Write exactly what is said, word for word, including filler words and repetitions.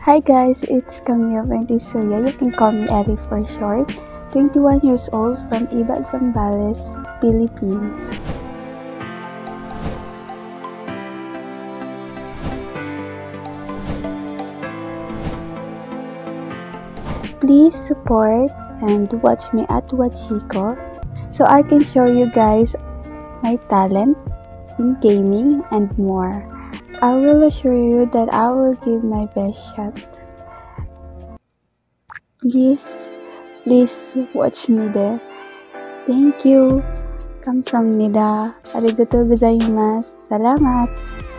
Hi guys, it's Camille and Celia. You can call me Elli for short. twenty-one years old from Iba Zambales, Philippines. Please support and watch me at Watcheeco so I can show you guys my talent in gaming and more. I will assure you that I will give my best shot. Please, please watch me there. Thank you. 감사합니다. arigatou gozaimasu. Salamat.